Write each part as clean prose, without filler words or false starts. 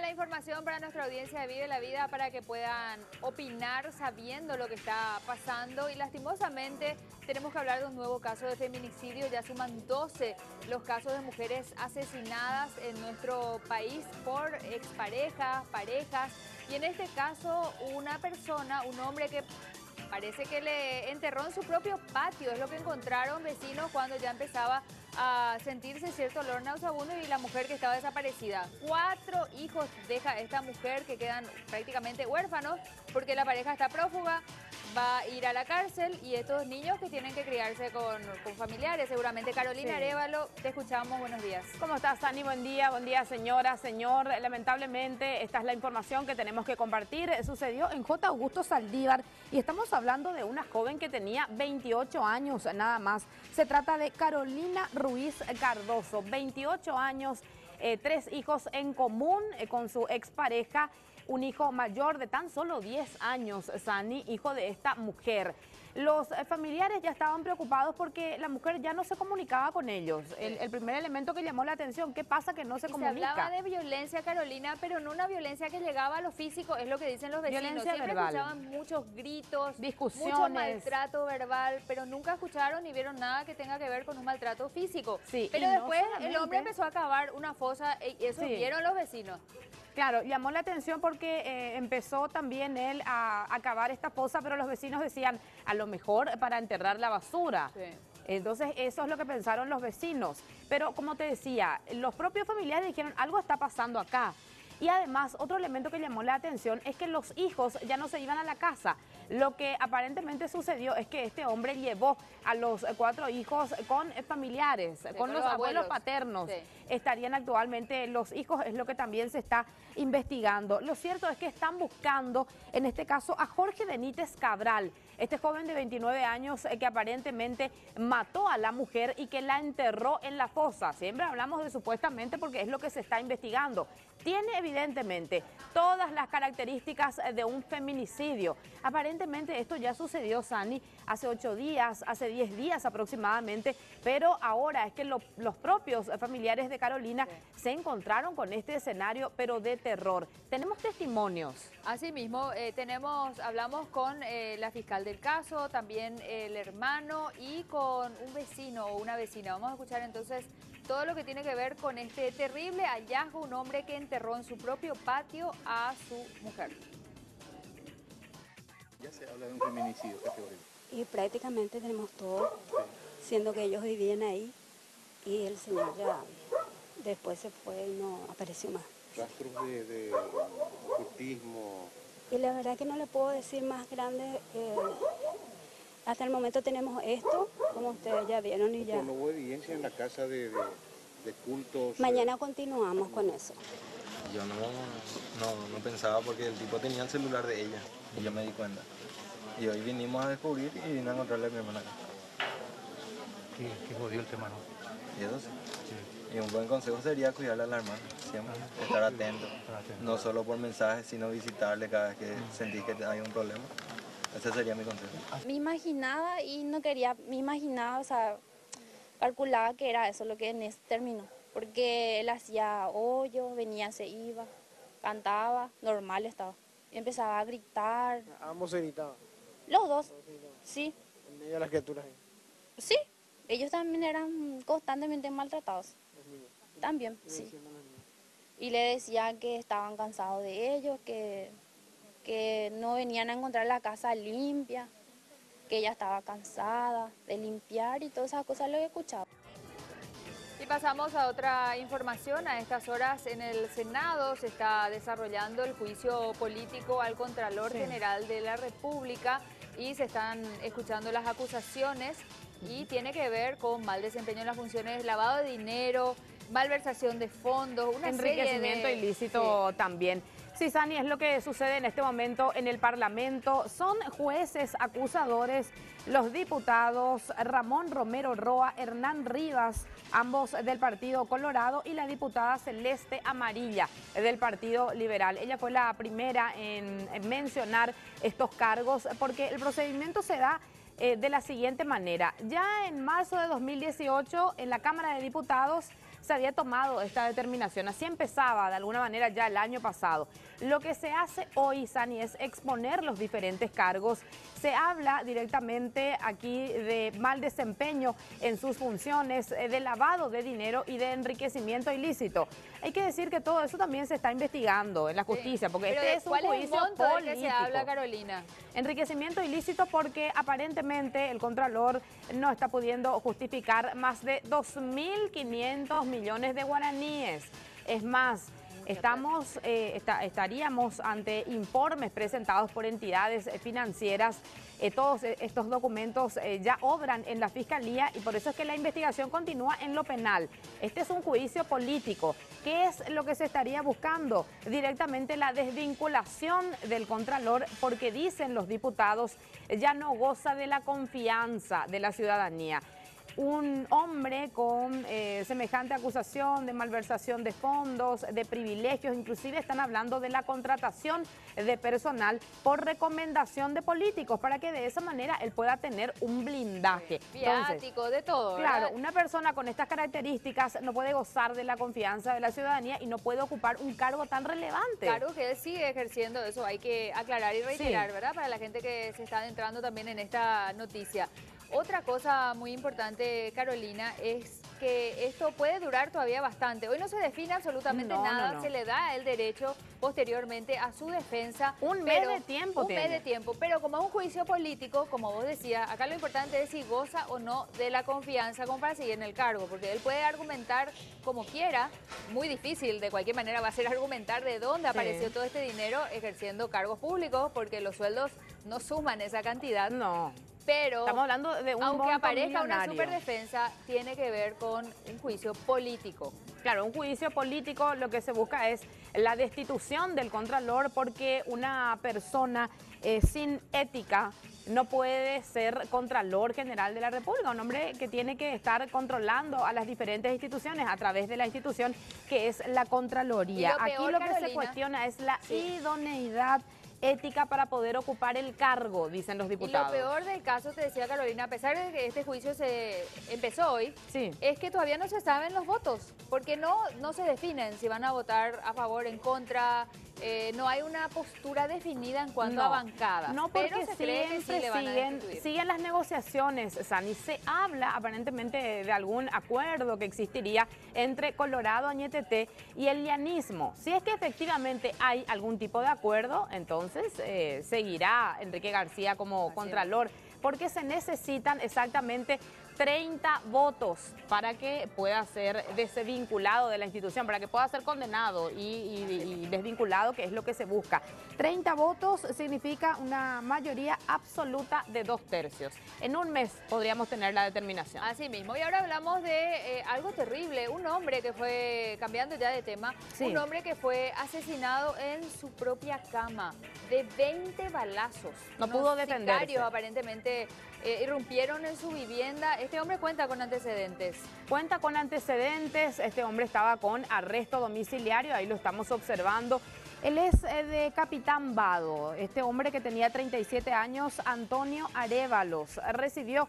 la información para nuestra audiencia de Vive la Vida para que puedan opinar sabiendo lo que está pasando. Y lastimosamente tenemos que hablar de un nuevo caso de feminicidio. Ya suman 12 los casos de mujeres asesinadas en nuestro país por exparejas, parejas. Y en este caso una persona, un hombre que parece que le enterró en su propio patio. Es lo que encontraron vecinos cuando ya empezaba a sentirse cierto olor nauseabundo y la mujer que estaba desaparecida. 4 hijos deja esta mujer que quedan prácticamente huérfanos porque la pareja está prófuga, va a ir a la cárcel y estos niños que tienen que criarse con familiares. Seguramente Carolina Arévalo, te escuchamos, buenos días. ¿Cómo estás, Ani? Buen día señora, señor. Lamentablemente esta es la información que tenemos que compartir. Sucedió en J. Augusto Saldívar y estamos hablando de una joven que tenía 28 años nada más. Se trata de Carolina Ruiz Cardoso, 28 años, 3 hijos en común con su expareja. Un hijo mayor de tan solo 10 años, Sani, hijo de esta mujer. Los familiares ya estaban preocupados porque la mujer ya no se comunicaba con ellos. El primer elemento que llamó la atención, ¿qué pasa que no se comunica? Se hablaba de violencia, Carolina, pero no una violencia que llegaba a lo físico, es lo que dicen los vecinos. Violencia Siempre verbal. Escuchaban muchos gritos, discusiones, mucho maltrato verbal, pero nunca escucharon ni vieron nada que tenga que ver con un maltrato físico. Sí, pero después el hombre empezó a cavar una fosa y eso vieron los vecinos. Claro, llamó la atención porque empezó también él a cavar esta fosa, pero los vecinos decían, a lo mejor para enterrar la basura. Sí. Entonces eso es lo que pensaron los vecinos. Pero como te decía, los propios familiares dijeron, algo está pasando acá. Y además, otro elemento que llamó la atención es que los hijos ya no se iban a la casa. Lo que aparentemente sucedió es que este hombre llevó a los 4 hijos con familiares, con los abuelos paternos. Sí. Estarían actualmente los hijos, es lo que también se está investigando. Lo cierto es que están buscando, en este caso, a Jorge Benítez Cabral, este joven de 29 años que aparentemente mató a la mujer y que la enterró en la fosa. Siempre hablamos de supuestamente porque es lo que se está investigando. Tiene evidentemente todas las características de un feminicidio. Aparentemente esto ya sucedió, Sani, hace 8 días, hace 10 días aproximadamente, pero ahora es que los propios familiares de Carolina se encontraron con este escenario, pero de terror. Tenemos testimonios. Asimismo, hablamos con la fiscal del caso, también el hermano y con un vecino o una vecina. Vamos a escuchar entonces todo lo que tiene que ver con este terrible hallazgo, un hombre que enterró en su propio patio a su mujer. Ya se habla de un feminicidio, ¿qué teoría? Y prácticamente tenemos todo, siendo que ellos vivían ahí y el señor ya después se fue y no apareció más. Rastros de ocultismo. Y la verdad que no le puedo decir más grande. Hasta el momento tenemos esto, como ustedes ya vieron y ya. ¿No hubo evidencia en la casa de cultos? Mañana continuamos con eso. Yo no pensaba porque el tipo tenía el celular de ella y yo me di cuenta. Y hoy vinimos a descubrir y vine a encontrarle a mi hermana acá. Qué jodió el tema, ¿no? Y eso sí. Y un buen consejo sería cuidarle a la hermana, siempre, estar atento. No solo por mensajes, sino visitarle cada vez que sentís que hay un problema. Ese sería mi consejo. Me imaginaba y no quería, o sea, calculaba que era eso lo que en ese terminó. Porque él hacía hoyo, venía, se iba, cantaba, normal estaba. Y empezaba a gritar. ¿Ambos se gritaban? Los dos, sí. ¿En medio de las criaturas? Sí, ellos también eran constantemente maltratados. También, sí. Y le decían que estaban cansados de ellos, que no venían a encontrar la casa limpia, que ella estaba cansada de limpiar y todas esas cosas lo he escuchado. Y pasamos a otra información. A estas horas en el Senado se está desarrollando el juicio político al Contralor General de la República y se están escuchando las acusaciones y tiene que ver con mal desempeño en las funciones, lavado de dinero, malversación de fondos, una enriquecimiento ilícito también. Sí, Sani, es lo que sucede en este momento en el Parlamento. Son jueces acusadores los diputados Ramón Romero Roa, Hernán Rivas, ambos del Partido Colorado, y la diputada Celeste Amarilla del Partido Liberal. Ella fue la primera en mencionar estos cargos porque el procedimiento se da de la siguiente manera. Ya en marzo de 2018, en la Cámara de Diputados, se había tomado esta determinación. Así empezaba de alguna manera ya el año pasado. Lo que se hace hoy, Sani, es exponer los diferentes cargos. Se habla directamente aquí de mal desempeño en sus funciones, de lavado de dinero y de enriquecimiento ilícito. Hay que decir que todo eso también se está investigando en la justicia, porque este es un juicio monto del político. que se habla, Carolina? Enriquecimiento ilícito porque aparentemente el Contralor no está pudiendo justificar más de 2.500 millones de guaraníes. Es más, estaríamos ante informes presentados por entidades financieras. Todos estos documentos ya obran en la Fiscalía y por eso es que la investigación continúa en lo penal. Este es un juicio político. ¿Qué es lo que se estaría buscando? Directamente la desvinculación del Contralor, porque dicen los diputados ya no goza de la confianza de la ciudadanía. Un hombre con semejante acusación de malversación de fondos, de privilegios, inclusive están hablando de la contratación de personal por recomendación de políticos para que de esa manera él pueda tener un blindaje. Viático, de todo, claro, ¿verdad? una persona con estas características no puede gozar de la confianza de la ciudadanía y no puede ocupar un cargo tan relevante. Claro que él sigue ejerciendo eso, hay que aclarar y reiterar, ¿verdad? Para la gente que se está adentrando también en esta noticia. Otra cosa muy importante, Carolina, es que esto puede durar todavía bastante. Hoy no se define absolutamente nada, se le da el derecho posteriormente a su defensa. Un mes de tiempo tiene. Un mes de tiempo, pero como es un juicio político, como vos decías, acá lo importante es si goza o no de la confianza como para seguir en el cargo, porque él puede argumentar como quiera, muy difícil, de cualquier manera va a ser argumentar de dónde apareció todo este dinero ejerciendo cargos públicos, porque los sueldos no suman esa cantidad. No. Pero, estamos hablando de un aunque monto aparezca una millonario. superdefensa, tiene que ver con un juicio político. Claro, un juicio político lo que se busca es la destitución del Contralor porque una persona sin ética no puede ser Contralor General de la República, un hombre que tiene que estar controlando a las diferentes instituciones a través de la institución que es la Contraloría. Aquí lo que se cuestiona es la idoneidad ética para poder ocupar el cargo, dicen los diputados. Y lo peor del caso, te decía Carolina, a pesar de que este juicio se empezó hoy, sí, es que todavía no se saben los votos, porque no se definen si van a votar a favor, en contra, no hay una postura definida en cuanto a bancadas. No, porque pero se cree que sí le van a destituir. siguen las negociaciones, Sani. Se habla aparentemente de algún acuerdo que existiría entre Colorado, Añetete y el llanismo. Si es que efectivamente hay algún tipo de acuerdo, entonces seguirá Enrique García como Contralor, porque se necesitan exactamente 30 votos para que pueda ser desvinculado de la institución, para que pueda ser condenado y desvinculado, que es lo que se busca. 30 votos significa una mayoría absoluta de 2/3. En un mes podríamos tener la determinación. Así mismo. Y ahora hablamos de algo terrible. Un hombre que fue, cambiando ya de tema, un hombre que fue asesinado en su propia cama de 20 balazos. No pudo defenderse. Sicarios aparentemente irrumpieron en su vivienda. Este hombre cuenta con antecedentes. Cuenta con antecedentes. Este hombre estaba con arresto domiciliario, ahí lo estamos observando. Él es de Capitán Vado, este hombre que tenía 37 años, Antonio Arévalos, recibió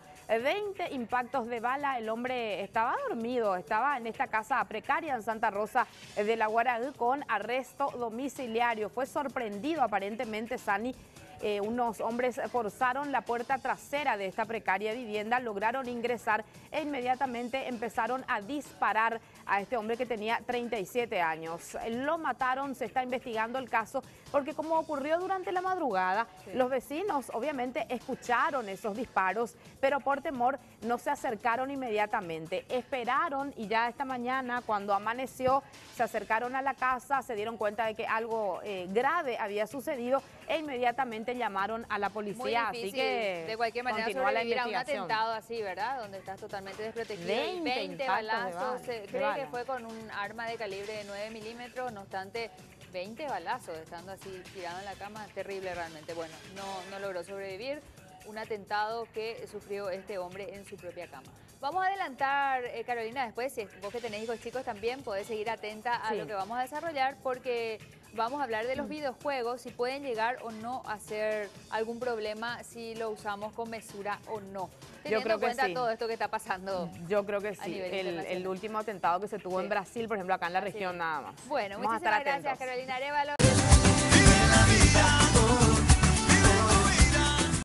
20 impactos de bala. El hombre estaba dormido, estaba en esta casa precaria en Santa Rosa de la Guaraí con arresto domiciliario. Fue sorprendido aparentemente, Sani. Unos hombres forzaron la puerta trasera de esta precaria vivienda, lograron ingresar e inmediatamente empezaron a disparar a este hombre que tenía 37 años. Lo mataron, se está investigando el caso, porque como ocurrió durante la madrugada, los vecinos obviamente escucharon esos disparos, pero por temor no se acercaron inmediatamente. Esperaron y ya esta mañana, cuando amaneció, se acercaron a la casa, se dieron cuenta de que algo grave había sucedido e inmediatamente llamaron a la policía. Muy difícil, así que de cualquier manera continúa la sobrevivir a un investigación. atentado así, ¿verdad? Donde estás totalmente desprotegido. 20 balazos. Se cree bala. que fue con un arma de calibre de 9 milímetros, no obstante, 20 balazos estando así tirado en la cama, terrible realmente. Bueno, no logró sobrevivir. Un atentado que sufrió este hombre en su propia cama. Vamos a adelantar, Carolina, después, si vos que tenés hijos chicos también, podés seguir atenta a lo que vamos a desarrollar, porque vamos a hablar de los videojuegos, si pueden llegar o no a ser algún problema, si lo usamos con mesura o no. Teniendo creo en que cuenta sí. todo esto que está pasando. Yo creo que a sí. nivel El internacional. último atentado que se tuvo Sí. en Brasil, por ejemplo, acá en la Así región es. nada más. Bueno, Vamos a muchísimas estar gracias, atentos. Carolina Arévalo.